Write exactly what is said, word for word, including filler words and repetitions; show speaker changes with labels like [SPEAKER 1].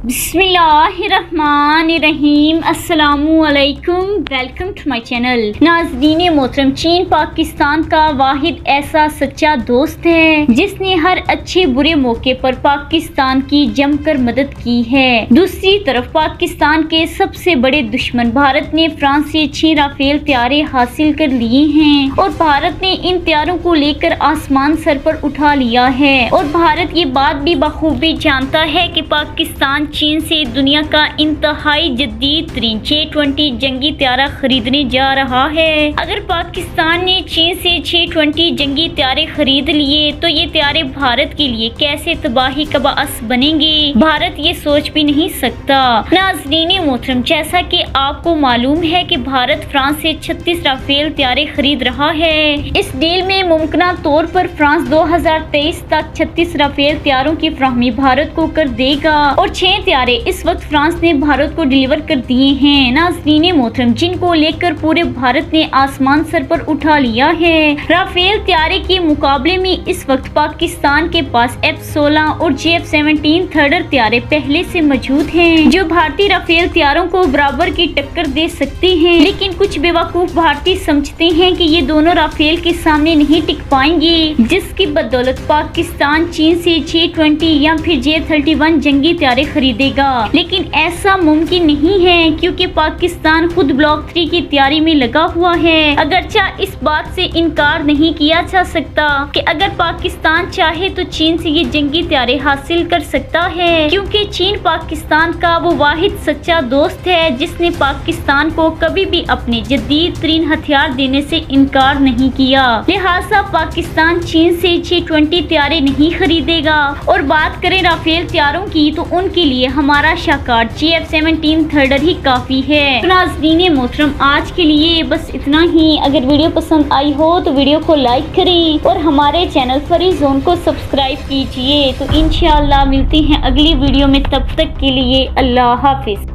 [SPEAKER 1] बिस्मिल्लाहिर्रहमानिर्रहीम अस्सलामुअलैकुम। Welcome to my channel. नाज़रीन मोहतरम, चीन पाकिस्तान का वाहिद ऐसा सच्चा दोस्त है जिसने हर अच्छे बुरे मौके पर पाकिस्तान की जमकर मदद की है। दूसरी तरफ पाकिस्तान के सबसे बड़े दुश्मन भारत ने फ्रांस से छह राफेल त्यारे हासिल कर लिए हैं और भारत ने इन त्यारों को लेकर आसमान सर पर उठा लिया है। और भारत ये बात भी बखूबी जानता है कि पाकिस्तान चीन से दुनिया का इंतहाई जदीद तरीन छह ट्वेंटी जंगी त्यारा खरीदने जा रहा है। अगर पाकिस्तान ने चीन से छह ट्वेंटी जंगी त्यारे खरीद लिए तो ये त्यारे भारत के लिए कैसे तबाही का बाअस बनेंगे, भारत ये सोच भी नहीं सकता। नाज़रीन मोहतरम, जैसा कि आपको मालूम है कि भारत फ्रांस से छत्तीस राफेल त्यारे खरीद रहा है। इस डील में मुमकिन तौर पर फ्रांस दो हजार तेईस तक छत्तीस राफेल त्यारों की फराहमी भारत को कर देगा और छह त्यारे इस वक्त फ्रांस ने भारत को डिलीवर कर दिए हैं। नाज़रीन मोहतरम, जिनको लेकर पूरे भारत ने आसमान सर पर उठा लिया है। राफेल त्यारे के मुकाबले में इस वक्त पाकिस्तान के पास एफ सोलह और जे एफ सेवनटीन थर्डर त्यारे पहले से मौजूद हैं जो भारतीय राफेल त्यारों को बराबर की टक्कर दे सकते हैं। लेकिन कुछ बेवकूफ भारतीय समझते हैं कि ये दोनों राफेल के सामने नहीं टिक पाएंगे, जिसकी बदौलत पाकिस्तान चीन से छह ट्वेंटी या फिर जे थर्टी वन जंगी त्यारे खरीदेगा। लेकिन ऐसा मुमकिन नहीं है क्योंकि पाकिस्तान खुद ब्लॉक थ्री की तैयारी में लगा हुआ है। अगरचा इस बात से इनकार नहीं किया जा सकता कि अगर पाकिस्तान चाहे तो चीन से ये जंगी त्यारे हासिल कर सकता है, क्योंकि चीन पाकिस्तान का वो वाहिद सच्चा दोस्त है जिसने पाकिस्तान को कभी भी अपने जदीद तरीन हथियार देने से इनकार नहीं किया। लिहाजा पाकिस्तान चीन से छह ट्वेंटी त्यारे नहीं खरीदेगा। और बात करें राफेल त्यारों की तो उनके लिए हमारा शाकार जे एफ सेवनटीन थर्डर ही काफी है। तो नाज़रीन मोहतरम, आज के लिए बस इतना ही। अगर वीडियो पसंद आई हो तो वीडियो को लाइक करें और हमारे चैनल फरी जोन को सब्सक्राइब कीजिए। तो इंशाअल्लाह मिलते हैं अगली वीडियो में, तब तक के लिए अल्लाह हाफिज।